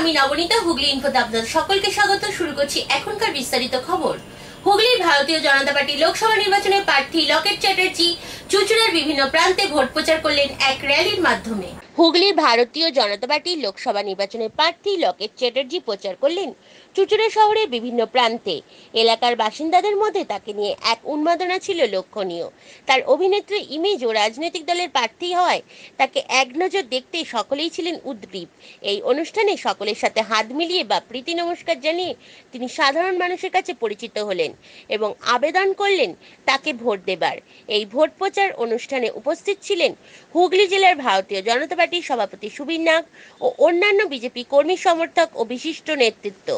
আমি নবনীতা, হুগলি ইনফোতে আপনাদের সকলকে স্বাগত। শুরু করছি এখনকার বিস্তারিত খবর। হুগলির ভারতীয় জনতা পার্টি লোকসভা নির্বাচনের প্রার্থী লকেট চ্যাটার্জি চুঁচুড়ার বিভিন্ন প্রান্তে ভোট প্রচার করলেন এক র্যালির মাধ্যমে। হুগলির ভারতীয় জনতা পার্টির লোকসভা নির্বাচনের প্রার্থী লকেট চ্যাটার্জি প্রচার করলেন চুঁচুড়া শহরের বিভিন্ন প্রান্তে। এলাকার বাসিন্দাদের মধ্যে তাকে নিয়ে এক উন্মাদনা ছিল লক্ষণীয়। তার অভিনেত্রী ইমেজ ও রাজনৈতিক দলের প্রার্থী হওয়ায় তাকে এক নজর দেখতে সকলেই ছিলেন উদ্গ্রীব। এই অনুষ্ঠানে সকলের সাথে হাত মিলিয়ে বা প্রীতি নমস্কার জানিয়ে তিনি সাধারণ মানুষের কাছে পরিচিত হলেন এবং আবেদন করলেন তাকে ভোট দেবার। এই ভোট প্রচার অনুষ্ঠানে উপস্থিত ছিলেন হুগলি জেলার ভারতীয় জনতা পার্টির সভাপতি সুবীর নাগ ও অন্যান্য বিজেপি কর্মী সমর্থক ও বিশিষ্ট নেতৃত্ব।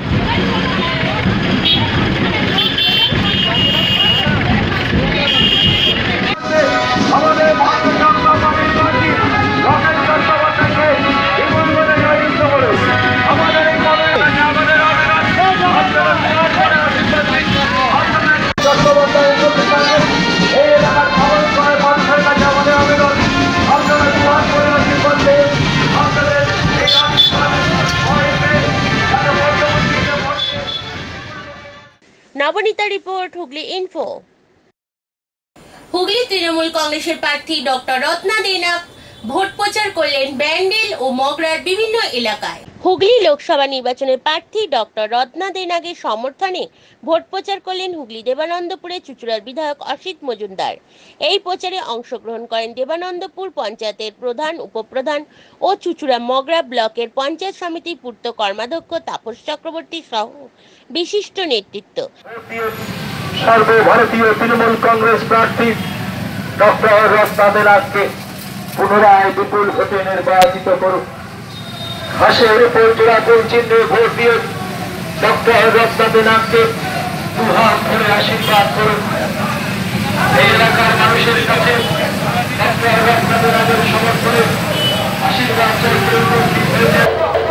Nabanita report, Hooghly info. হুগলি তৃণমূল কংগ্রেসের প্রার্থী ডক্টর রত্না দেনা ভোট প্রচার করলেন ব্যান্ডেল ও মগরার বিভিন্ন এলাকায়। হুগলি লোকসভা নির্বাচনের প্রার্থী ডক্টর রত্না দেনাগের সমর্থনে ভোট প্রচার করলেন হুগলি দেবানন্দপুরে চুঁচুড়ার বিধায়ক অসিত মজুমদার। এই প্রচারে অংশগ্রহণ করেন দেবানন্দপুর পঞ্চায়েতের প্রধান, উপপ্রধান ও চুঁচুড়া মগরা ব্লকের পঞ্চায়েত সমিতির পূর্ত কর্মাধ্যক্ষ তাপস চক্রবর্তী সহ বিশিষ্ট নেতৃত্ব। সর্বভারতীয় তৃণমূল কংগ্রেস প্রার্থী ডক্টর রত্না দেনাগকে পুনরায় বিপুল ভোটে নির্বাচিত করুন। হাসের উপর জোড়াফুল চিহ্নে ভোট দিয়ে ডক্টর রত্না দেনাগকে দুহাত ধরে আশীর্বাদ করুন। এই এলাকার মানুষের কাছে ডক্টর রত্না দেনাগের সমর্থনে আশীর্বাদ চাইতে উপস্থিত হয়েছে।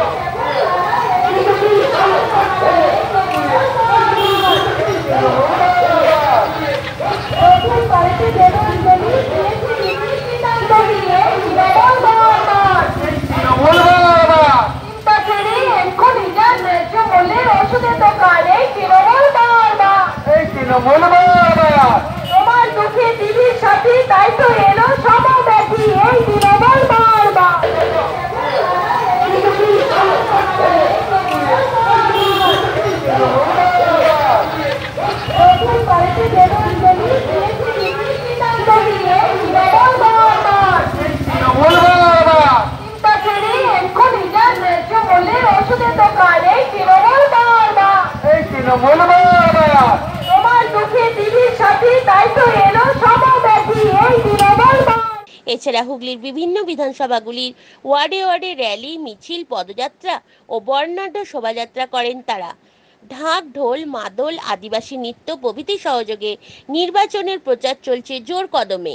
তোমার দুঃখে টিভির সাথে তাই তো এলো সমব্যাপী এই তৃণমূল বারবা। এছাড়া হুগলির বিভিন্ন বিধানসভাগুলির ওয়ার্ডে ওয়ার্ডে র্যালি, মিছিল, পদযাত্রা ও বর্ণাঢ্য শোভাযাত্রা করেন তারা। ঢাক, ঢোল, মাদল, আদিবাসী নৃত্য প্রভৃতি সহযোগে নির্বাচনের প্রচার চলছে জোর কদমে।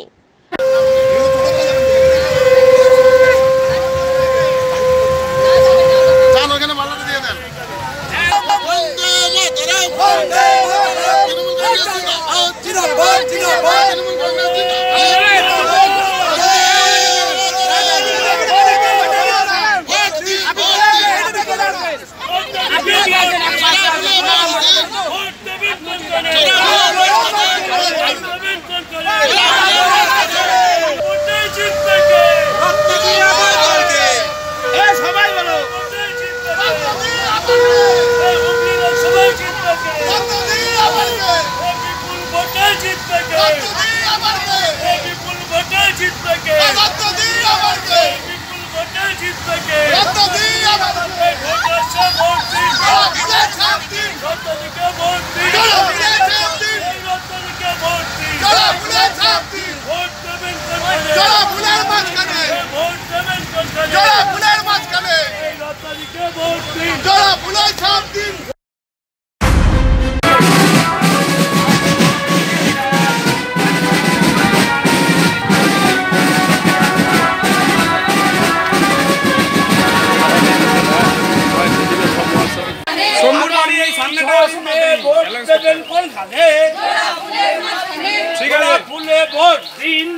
সামনে গোলাপ ফুলে ভোট দিন,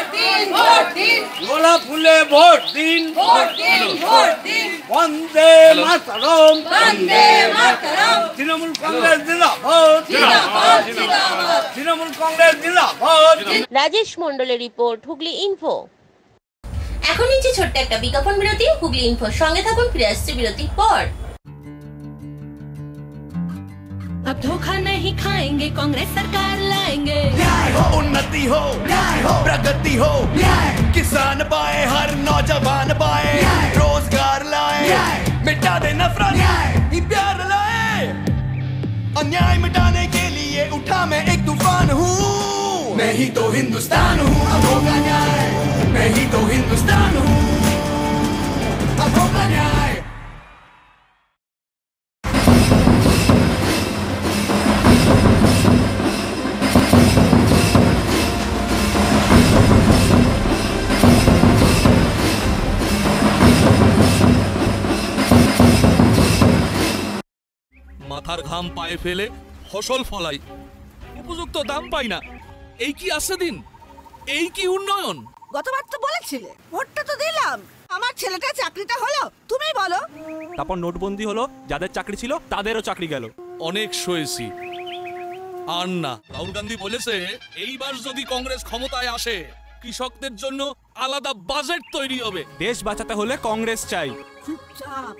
গোলাপ ফুলে ভোট দিন, বন্দে মাতরম, তৃণমূল কংগ্রেস জিন্দাবাদ, তৃণমূল কংগ্রেস জিন্দাবাদ। রাজেশ মন্ডলের রিপোর্ট, হুগলি ইনফো। এখন নিচে ছোট্ট একটা বিজ্ঞাপন বিরতি। হুগলি ইনফোর সঙ্গে থাকুন, ফিরে আসছে বিরতির পর। अब धोखा नहीं खाएंगे, कांग्रेस सरकार लाएंगे। न्याय हो, उन्नति हो, न्याय हो, प्रगति हो, न्याय, किसान पाए, हर नौजवान पाए, रोजगार लाए, मिटा दे नफरत, न्याय, प्यार लाए। अन्याय मिटाने के लिए उठा मैं एक तूफान हूँ, मैं ही तो हिंदुस्तान हूँ, अब होगा न्याय, मैं ही तो हिंदुस्तान हूँ, अब होगा न्याय। মাথার ঘাম পায়ে ফেলে ফসল ফলাই, উপযুক্ত দাম পাই না, এই কি আসছে দিন? এই কি উন্নয়ন? গতবার তো বলেছিলে, ভোটটা তো দিলাম, আমার ছেলেটা চাকরিটা হলো, তুমি বলো। তারপর নোটবন্দি হলো, যাদের চাকরি ছিল তাদেরও চাকরি গেল। অনেক সয়েছি, আর না। রাহুল গান্ধী বলেছে এইবার যদি কংগ্রেস ক্ষমতায় আসে কৃষকদের জন্য আলাদা বাজেট তৈরি হবে। দেশ বাঁচাতে হলে কংগ্রেস চাই। চুপচাপ।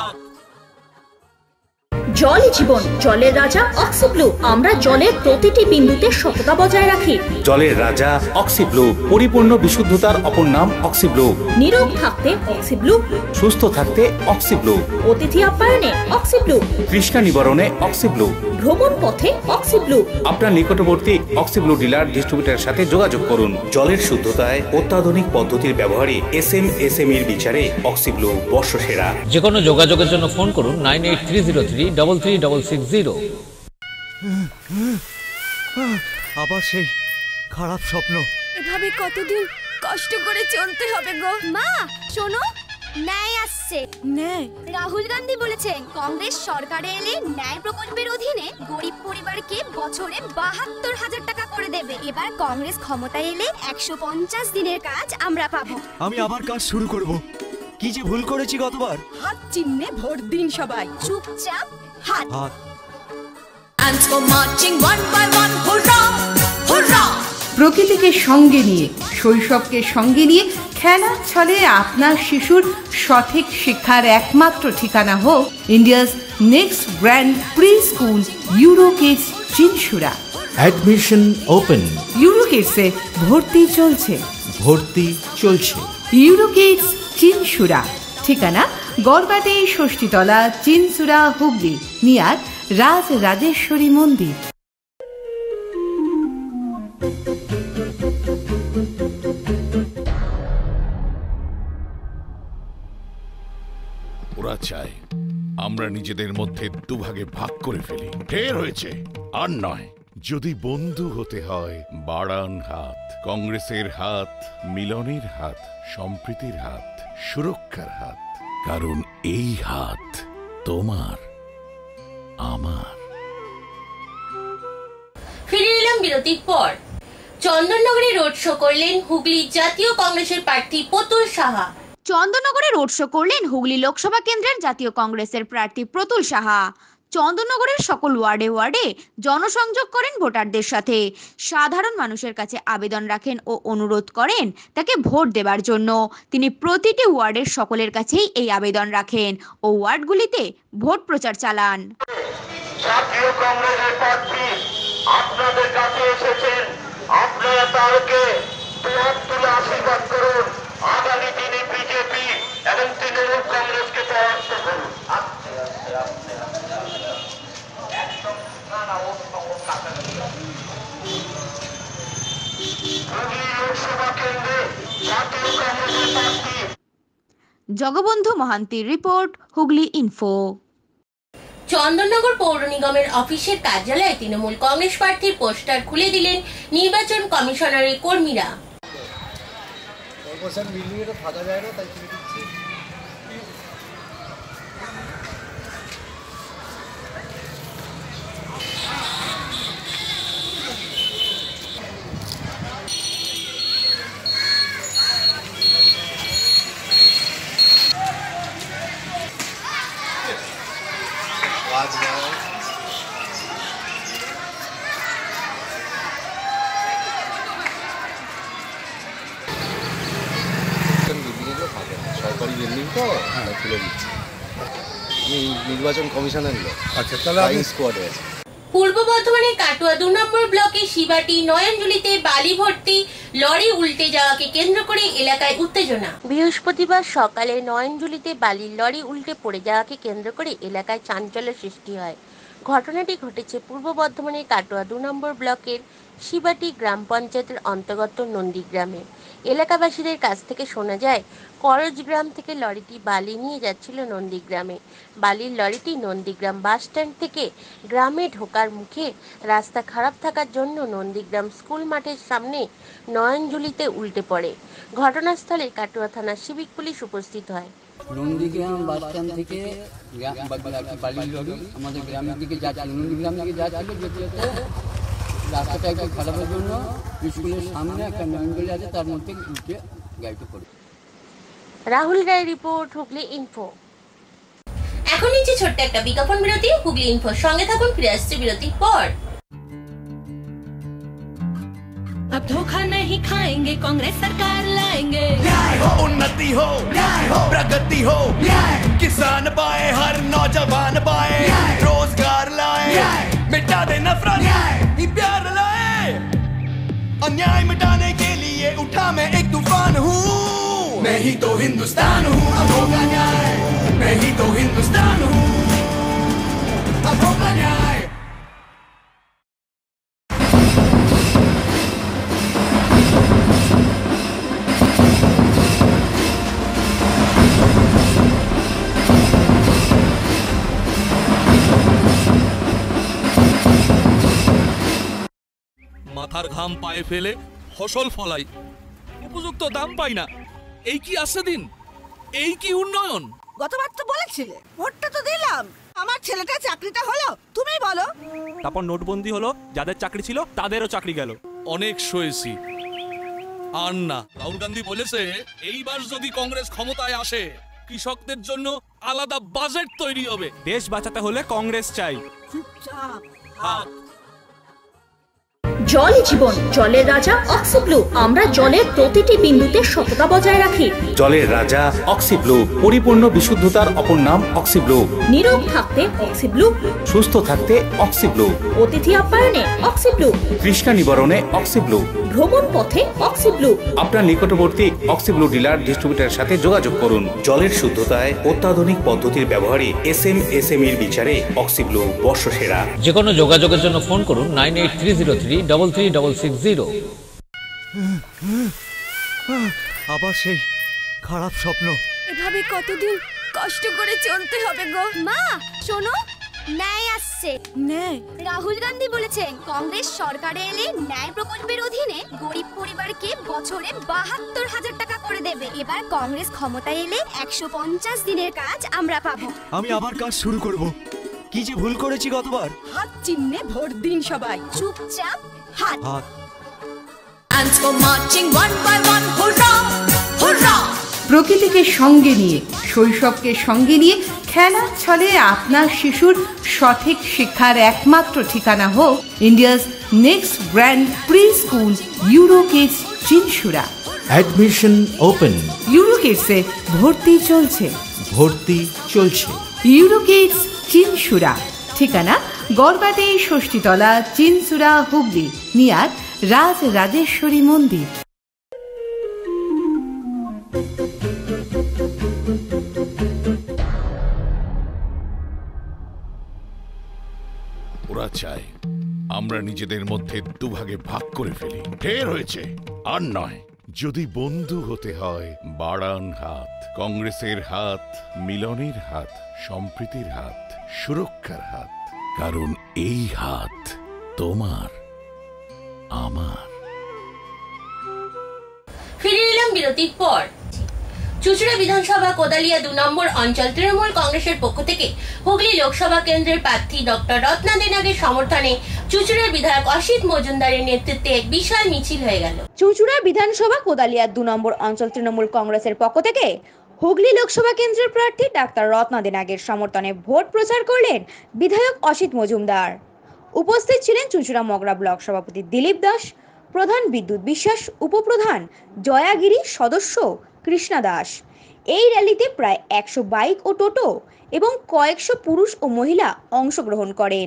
জল জীবন, জলের রাজা অক্সিব্লু। আমরা জলের প্রতিটি বিন্দুতে সততা বজায় রাখি। জলের রাজা অক্সিব্লু, পরিপূর্ণ বিশুদ্ধতার অপর নাম অক্সিব্লু। নীরব থাকতে অক্সিব্লু, সুস্থ থাকতে অক্সিব্লু, অতিথি আপ্যায়নে অক্সিব্লু, তৃষ্ণা নিবারণে অক্সিব্লু, ভ্রমণ পথে অক্সিব্লু। আপনার নিকটবর্তী অক্সিব্লু ডিলার ডিস্ট্রিবিউটরের সাথে যোগাযোগ করুন। জলের শুদ্ধতায় অত্যাধুনিক পদ্ধতির ব্যবহারে এসএমএর বিচারে অক্সিব্লু বর্ষসেরা। যে কোনো যোগাযোগের জন্য ফোন করুন 9830336660। আবার সেই খারাপ স্বপ্ন। এভাবে কতদিন কষ্ট করে চলতে হবে গো। মা শোনো, ন্যায় আসছে। ন্যায়? রাহুল গান্ধী বলেছেন কংগ্রেস সরকারে এলে ন্যায় প্রকল্পের অধীনে গরিব পরিবারকে বছরে 72,000 টাকা করে দেবে। এবার কংগ্রেস ক্ষমতায় এলে 150 দিনের কাজ আমরা পাবো। আমি আবার কাজ শুরু করব। কি যে ভুল করেছি গতবার। হাত চিহ্নে ভোট দিন সবাই। চুপচাপ হাত। Hands for marching one by one, hurrah, hurrah! প্রকৃতিকে সঙ্গে নিয়ে, শৈশবকে সঙ্গে নিয়ে খেলার ছলে আপনার শিশুর সঠিক শিক্ষার একমাত্র ঠিকানা হোক India's next grand pre school EuroKids Chinsurah. Admission open. ইউরোকিডসে ভর্তি চলছে। ইউরোকিডস চিনসুরা, ঠিকানা গড়বাটে ষষ্ঠীতলা, চিনসুরা, হুগলি, নিয়ার রাজ রাজেশ্বরী মন্দির। ওরা চায় আমরা নিজেদের মধ্যে দুভাগে ভাগ করে ফেলি। ঢের হয়েছে, আর নয়। যদি বন্ধু হতে হয় বাড়ান হাত। কংগ্রেসের হাত, মিলনের হাত, সম্প্রীতির হাত, সুরক্ষার হাত। কারণ এই হাত তোমার, আমার। ফিরে এলাম বিরতির পর। চন্দননগরে রোড শো করলেন হুগলি জাতীয় কংগ্রেসের প্রার্থী প্রতুল সাহা। চন্দননগরে রোড শো করলেন হুগলি লোকসভা কেন্দ্রের জাতীয় কংগ্রেসের প্রার্থী প্রতুল সাহা। চন্দননগরের সকল ওয়ার্ডে ওয়ার্ডে জনসংযোগ করেন ভোটারদের সাথে। সাধারণ মানুষের কাছে আবেদন রাখেন ও অনুরোধ করেন তাকে ভোট দেবার জন্য। তিনি প্রতিটি ওয়ার্ডের সকলের কাছেই এই আবেদন রাখেন ও ওয়ার্ডগুলিতে ভোট প্রচার চালান। জাতীয় কংগ্রেসের প্রার্থী আপনাদের কাছে এসেছেন, আপনারা তাকে দুহাত তুলে আশীর্বাদ করুন। আগামী দিনে বিজেপি এবং তৃণমূল কংগ্রেসকে পরাস্ত করুন। জগবন্ধু মহান্তির রিপোর্ট, হুগলি ইনফো। চন্দননগর পৌর নিগমের অফিসের কার্যালয়ে তৃণমূল কংগ্রেস প্রার্থীর পোস্টার খুলে দিলেন নির্বাচন কমিশনারের কর্মীরা। আওয়াজ নয়। সরকারি বিল্ডিং তো তুলে দিচ্ছি। আমি নির্বাচন কমিশনের লোক। আচ্ছা, তাহলে ফ্লাইং স্কোয়াডে আছে। পূর্ব বর্ধমানের কাটুয়া 2 নম্বর ব্লকে শিবাটি নয়নজুলিতে বালি ভর্তি লরি উল্টে যাওয়াকে কেন্দ্র করে এলাকায় উত্তেজনা। বৃহস্পতিবার সকালে নয়নজুলিতে বালির লরি উল্টে পড়ে যাওয়াকে কেন্দ্র করে এলাকায় চাঞ্চল্য সৃষ্টি হয়। ঘটনাটি ঘটেছে পূর্ব বর্ধমানের কাটুয়া 2 নম্বর ব্লকের শিবাটি গ্রাম পঞ্চায়েতের অন্তর্গত নন্দীগ্রামে। এলাকাবাসীদের কাছ থেকে শোনা যায়, করজগ্রাম থেকে লরিটি বালি নিয়ে যাচ্ছিল নন্দীগ্রামে। বালির লরিটি নন্দীগ্রাম বাস স্ট্যান্ড থেকে গ্রামে ঢোকার মুখে রাস্তা খারাপ থাকার জন্য নন্দীগ্রাম স্কুল মাঠের সামনে নয়নজুলিতে উল্টে পড়ে। ঘটনাস্থলে কাটুয়া থানার সিভিক পুলিশ উপস্থিত হয়। নন্দীগ্রাম বাস স্ট্যান্ড থেকে বালির লরি আমাদের গ্রামের দিকে যাচ্ছিল, নন্দীগ্রাম দিকে যাচ্ছিল। যেতে রাস্তাটা একটু খারাপের জন্য স্কুলের সামনে একটা নয়নজুলি আছে, তার মধ্যে উঠে গাড়িতে পড়ে। Rahul Roy report, Hooghly info. এখন নিচে ছোট্ট একটা বিজ্ঞাপন বিরতি। হুগলি ইনফোর সঙ্গে থাকুন, ফিরে আসছে বিরতির পর। अब धोखा नहीं खाएंगे, कांग्रेस सरकार लाएंगे। न्याय हो, उन्नति हो, न्याय हो, प्रगति हो, न्याय। किसान पाए, हर नौजवान पाए, रोजगार लाए, मिटा दे नफरत, न्याय। प्यार लाए, अन्याय मिटाने के लिए उठा मैं एक तूफान हूँ। मैं ही तो हिंदुस्तान हूँ, अब होगा न्याय। मैं ही तो हिंदुस्तान हूँ, अब होगा न्याय। মাথার ঘাম পায়ে ফেলে ফসল ফলাই, উপযুক্ত দাম পাই না। এই কি আসছে দিন? এই কি উন্নয়ন? গতবার তো বলেছিলে, ভোটটা তো দিলাম, আমার ছেলেটা চাকরিটা হলো, তুমি বলো। তারপর নোটবন্দি হলো, যাদের চাকরি ছিল তাদেরও চাকরি গেল। অনেক সয়েছি, আর না। রাহুল গান্ধী বলেছে এইবার যদি কংগ্রেস ক্ষমতায় আসে কৃষকদের জন্য আলাদা বাজেট তৈরি হবে। দেশ বাঁচাতে হলে কংগ্রেস চাই। চুপচাপ। জল জীবন, জলের রাজা অক্সিব্লু। আমরা জলের প্রতিটি বিন্দুতে সততা বজায় রাখি। জলের রাজা অক্সিব্লু, পরিপূর্ণ বিশুদ্ধতার অপর নাম অক্সিব্লু। নীরব থাকতে অক্সিব্লু, সুস্থ থাকতে অক্সিব্লু, অতিথি আপ্যায়নে অক্সিব্লু, তৃষ্ণা নিবারণে অক্সিব্লু, ভ্রমণ পথে অক্সিব্লু। আপনার নিকটবর্তী অক্সিব্লু ডিলার ডিস্ট্রিবিউটরের সাথে যোগাযোগ করুন। জলের শুদ্ধতায় অত্যাধুনিক পদ্ধতির ব্যবহারে এসএমএর বিচারে অক্সিব্লু বর্ষসেরা। যে কোনো যোগাযোগের জন্য ফোন করুন 9830336660। আবার সেই খারাপ স্বপ্ন। এভাবে কতদিন কষ্ট করে চলতে হবে গো। মা শোনো, ন্যায় আসছে। ন্যায়? রাহুল গান্ধী বলেছেন কংগ্রেস সরকারে এলে ন্যায় প্রকল্পের অধীনে গরিব পরিবারকে বছরে 72,000 টাকা করে দেবে। এবার কংগ্রেস ক্ষমতায় এলে 150 দিনের কাজ আমরা পাবো। আমি আবার কাজ শুরু করব। কি যে ভুল করেছি গতবার। হাত চিহ্নে ভোট দিন সবাই। চুপচাপ হাত। Ants go marching one by one, hurrah, hurrah! প্রকৃতিকে সঙ্গে নিয়ে, শৈশবকে সঙ্গে নিয়ে খেলার ছলে আপনার শিশুর সঠিক শিক্ষার একমাত্র ঠিকানা হোক India's next grand pre school EuroKids Chinsurah. Admission open. ইউরোকিডসে ভর্তি চলছে। ইউরোকিডস চিনসুরা, ঠিকানা গড়বাটে ষষ্ঠীতলা, চিনসুরা, হুগলি, নিয়ার রাজ রাজেশ্বরী মন্দির। ওরা চায় আমরা নিজেদের মধ্যে দুভাগে ভাগ করে ফেলি। ঢের হয়েছে, আর নয়। যদি বন্ধু হতে হয় বাড়ান হাত। কংগ্রেসের হাত, মিলনের হাত, সম্প্রীতির হাত, সুরক্ষার হাত। কারণ এই হাত তোমার, আমার। ফিরে এলাম বিরতির পর। চুঁচুড়া বিধানসভা কোদালিয়া 2 নম্বর অঞ্চল তৃণমূল কংগ্রেসের পক্ষ থেকে হুগলি লোকসভা কেন্দ্রের প্রার্থী ডক্টর রত্না দেনাগের সমর্থনে চুঁচুড়ার বিধায়ক অসিত মজুমদারের নেতৃত্বে এক বিশাল মিছিল হয়ে গেল। চুঁচুড়া বিধানসভা কোদালিয়া 2 নম্বর অঞ্চল তৃণমূল কংগ্রেসের পক্ষ থেকে হুগলি লোকসভা কেন্দ্রের প্রার্থী ডাক্তার রত্না দে নাগের সমর্থনে ভোট প্রচার করলেন বিধায়ক অসিত মজুমদার। উপস্থিত ছিলেন চুঁচুড়া মগরা ব্লক সভাপতি দিলীপ দাস, প্রধান বিদ্যুৎ বিশ্বাস, উপপ্রধান জয়াগিরি, সদস্য কৃষ্ণা দাস। এই র্যালিতে প্রায় 100 বাইক ও টোটো এবং কয়েকশো পুরুষ ও মহিলা অংশগ্রহণ করেন।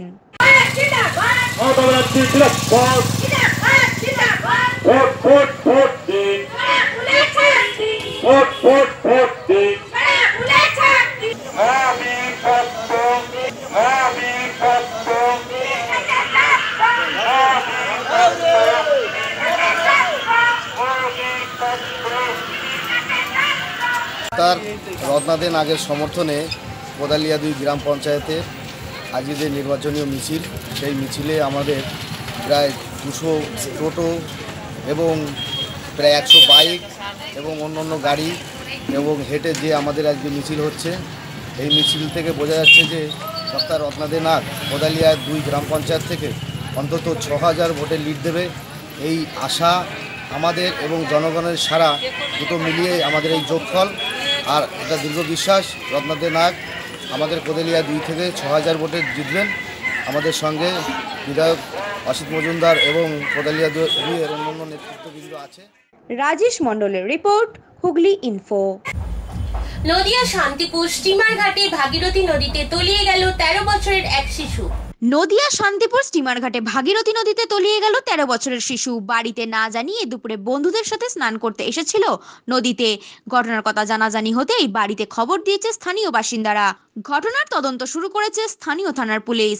তার রত্না দে নাগের সমর্থনে কোদালিয়া 2 গ্রাম পঞ্চায়েতের আজকে যে নির্বাচনীয় মিছিল, সেই মিছিলে আমাদের প্রায় 200 টোটো এবং প্রায় 100 বাইক এবং অন্যান্য গাড়ি এবং হেঁটে যে আমাদের আজকে মিছিল হচ্ছে, এই মিছিল থেকে বোঝা যাচ্ছে যে ডক্টর রত্না দে নাগ কোদালিয়া 2 গ্রাম পঞ্চায়েত থেকে অন্তত 6000 ভোটে লিড দেবে। এই আশা আমাদের এবং জনগণের সারা দুটো মিলিয়ে আমাদের এই যোগফল। আর এটা দীর্ঘ বিশ্বাস, রত্না দে নাগ আমাদের কোদালিয়া 2 থেকে 6000 ভোটে জিতবেন। আমাদের সঙ্গে বিধায়ক অসিত মজুমদার এবং কোদালিয়া 2 এর অন্যান্য নেতৃত্ববৃন্দ আছে। রাজেশ মণ্ডলের report, Hooghly info. Nadia Shantipur steamer ঘাটে ভাগীরথী নদীতে তলিয়ে গেল 13 বছরের এক শিশু। নদিয়া শান্তিপুর স্টিমার ঘাটে ভাগীরথী নদীতে তলিয়ে গেল 13 বছরের শিশু। বাড়িতে না জানিয়ে দুপুরে বন্ধুদের সাথে স্নান করতে এসেছিল নদীতে। ঘটনার কথা জানাজানি হতেই বাড়িতে খবর দিয়েছে স্থানীয় বাসিন্দারা। ঘটনার তদন্ত শুরু করেছে স্থানীয় থানার পুলিশ।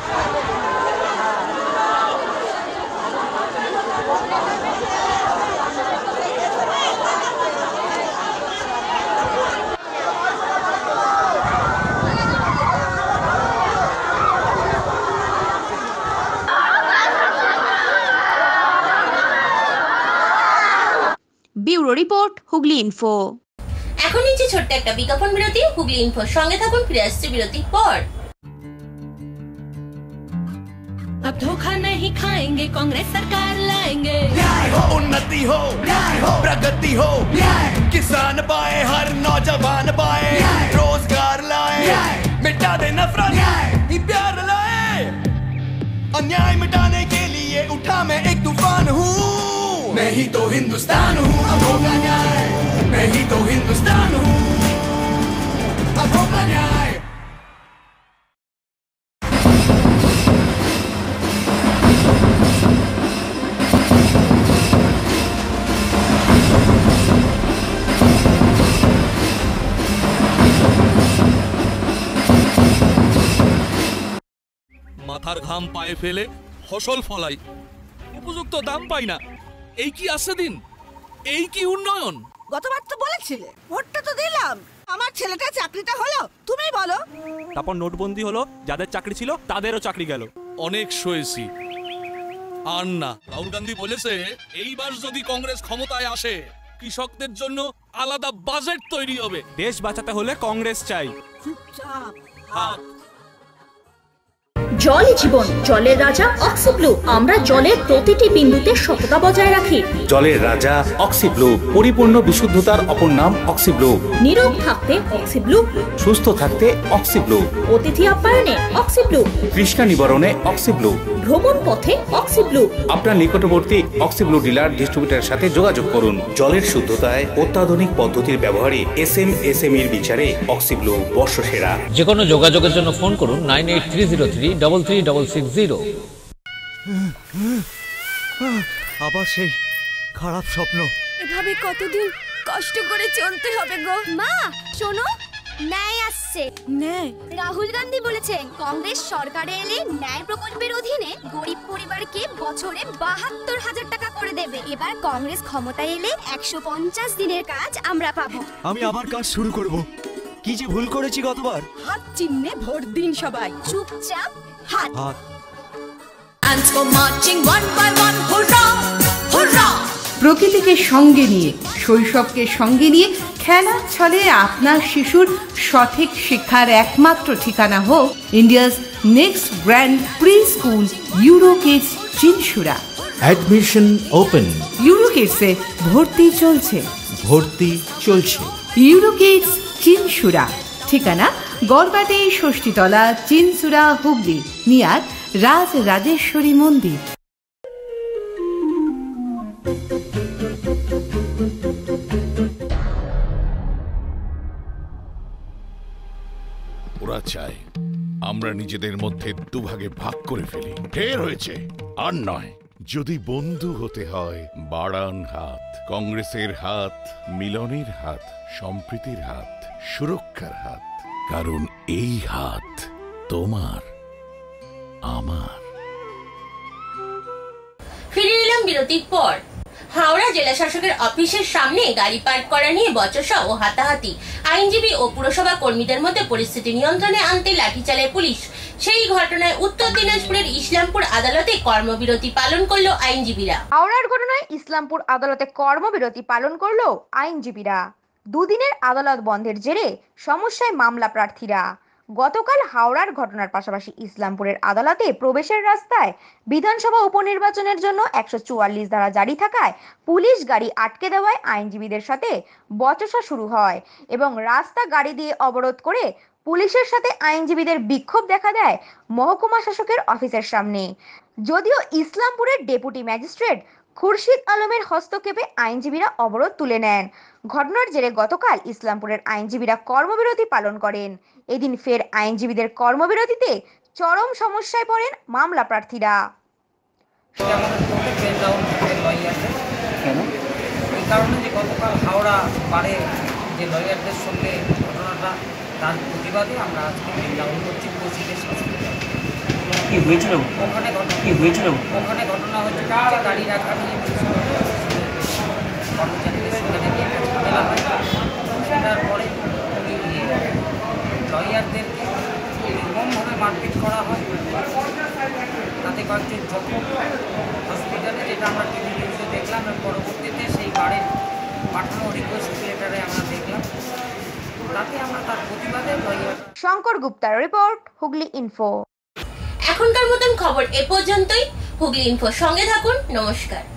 Bureau report, Hooghly info. এখন নিচে ছোট্ট একটা বিজ্ঞাপন বিরতি। হুগলি ইনফোর সঙ্গে থাকুন, ফিরে আসছে বিরতির পর। अब धोखा नहीं खाएंगे, कांग्रेस सरकार लाएंगे। न्याय हो, उन्नति हो, न्याय हो, प्रगति हो, न्याय, किसान पाए, हर नौजवान पाए, रोजगार लाए, मिटा दे नफरत, न्याय, प्यार लाए। अन्याय मिटाने के लिए उठा मैं एक तूफान हूँ। मैं ही तो हिंदुस्तान हूँ, अब होगा न्याय। मैं ही तो हिंदुस्तान हूँ, अब होगा न्याय। মাথার ঘাম পায়ে ফেলে ফসল ফলাই, উপযুক্ত দাম পাই না। এই কি আছে দিন? এই কি উন্নয়ন? গতবার তো বলেছিলে, ভোটটা তো দিলাম, আমার ছেলেটা চাকরিটা হলো, তুমি বলো। তারপর নোটবন্দি হলো, যাদের চাকরি ছিল তাদেরও চাকরি গেল। অনেক সয়েছি, আর না। রাহুল গান্ধী বলেছে এইবার যদি কংগ্রেস ক্ষমতায় আসে কৃষকদের জন্য আলাদা বাজেট তৈরি হবে। দেশ বাঁচাতে হলে কংগ্রেস চাই। চুপচাপ। জল জীবন, জলের রাজা অক্সিব্লু। আমরা জলের প্রতিটি বিন্দুতে সততা বজায় রাখি। জলের রাজা অক্সিব্লু, পরিপূর্ণ বিশুদ্ধতার অপর নাম অক্সিব্লু। নীরব থাকতে অক্সিব্লু, সুস্থ থাকতে অক্সিব্লু, অতিথি আপ্যায়নে অক্সিব্লু, তৃষ্ণা নিবারণে অক্সিব্লু, ভ্রমণ পথে অক্সিব্লু। আপনার নিকটবর্তী অক্সিব্লু ডিলার ডিস্ট্রিবিউটরের সাথে যোগাযোগ করুন। জলের শুদ্ধতায় অত্যাধুনিক পদ্ধতির ব্যবহারে এসএমএর বিচারে অক্সিব্লু বর্ষসেরা। যে কোনো যোগাযোগের জন্য ফোন করুন 9830336660। আবার সেই খারাপ স্বপ্ন। এভাবে কতদিন কষ্ট করে চলতে হবে গো। মা শোনো, ন্যায় আসছে। ন্যায়? রাহুল গান্ধী বলেছেন কংগ্রেস সরকারে এলে ন্যায় প্রকল্পের অধীনে গরিব পরিবারকে বছরে 72,000 টাকা করে দেবে। এবার কংগ্রেস ক্ষমতায় এলে 150 দিনের কাজ আমরা পাবো। আমি আবার কাজ শুরু করব। কি যে ভুল করেছি গতবার। হাত চিহ্নে ভোট দিন সবাই। চুপচাপ হাত। Ants go marching one by one, hurrah, hurrah! প্রকৃতিকে সঙ্গে নিয়ে, শৈশবকে সঙ্গে নিয়ে খেলার ছলে আপনার শিশুর সঠিক শিক্ষার একমাত্র ঠিকানা হোক India's next grand pre school EuroKids Chinsurah. Admission open. ইউরোকিডসে ভর্তি চলছে। ভর্তি চলছে। ইউরোকিডস চিনসুরা, ঠিকানা গড়বাটি ষষ্ঠীতলা, চিনসুরা, হুগলি, নিয়ার রাজ রাজেশ্বরী মন্দির। ওরা চায় আমরা নিজেদের মধ্যে দুভাগে ভাগ করে ফেলি। ঢের হয়েছে, আর নয়। যদি বন্ধু হতে হয় বাড়ান হাত, কংগ্রেসের হাত, মিলনের হাত, সম্প্রীতির হাত, সুরক্ষার হাত। কারণ এই হাত তোমার, আমার। ফিরে এলাম বিরতির পর। হাওড়া জেলা শাসকের অফিসের সামনে গাড়ি পার্ক করা নিয়ে বচসা ও হাতাহাতি। আইনজীবী ও পুরসভা কর্মীদের মধ্যে পরিস্থিতি নিয়ন্ত্রণে আনতে লাঠি চালায় পুলিশ। সেই ঘটনায় উত্তর দিনাজপুরের ইসলামপুর আদালতে কর্মবিরতি পালন করলো আইনজীবীরা। হাওড়ার ঘটনায় ইসলামপুর আদালতে কর্মবিরতি পালন করলো আইনজীবীরা। দুদিনের আদালত বন্ধের জেরে সমস্যায় মামলা প্রার্থীরা। গতকাল হাওড়ার ঘটনার পাশাপাশি ইসলামপুরের আদালতে প্রবেশের রাস্তায় বিধানসভা উপনির্বাচনের জন্য 144 ধারা জারি থাকায় পুলিশ গাড়ি আটকে দেওয়ায় আইনজীবীদের সাথে বচসা শুরু হয় এবং রাস্তা গাড়ি দিয়ে অবরোধ করে পুলিশের সাথে আইনজীবীদের বিক্ষোভ দেখা দেয় মহকুমা শাসকের অফিসের সামনে। যদিও ইসলামপুরের ডেপুটি ম্যাজিস্ট্রেট খুরশিদ আলমের হস্তক্ষেপে আইনজীবীরা অবরোধ তুলে নেন। ঘটনার জেরে গতকাল ইসলামপুরের আইনজীবীরা কর্মবিরতি পালন করেন। এদিন ফের আইনজীবীদের কর্মবিরতিতে চরম সমস্যায় পড়েন মামলা প্রার্থীরা। এই কারণে যে গতকাল হাওড়া বারে যে লয়ারদের সঙ্গে ঘটনাটা, তার প্রতিবাদে আমরা আজকে ডাউন করছি কোচিংয়ের শাসক। কি হয়েছিল ওখানে ওখানে ঘটনা হচ্ছে যে গাড়ি রাখা নিয়ে কর্মচারীদের সঙ্গে নাকি একটা ঝামেলা হয়। সেটার পরে লয়ারদেরকে নির্মমভাবে মারপিট করা হয়, তাতে কয়েকজন জখম হসপিটালে, যেটা আমরা টিভি নিউজে দেখলাম। পরবর্তীতে সেই বাড়ির পাঠানো রিকোয়েস্ট লেটারে আমরা দেখলাম, তাতে আমরা তার প্রতিবাদে লয়ার। শঙ্কর গুপ্তার রিপোর্ট, হুগলি ইনফো। এখনকার মতন খবর এ পর্যন্তই। হুগলি ইনফোর সঙ্গে থাকুন। নমস্কার।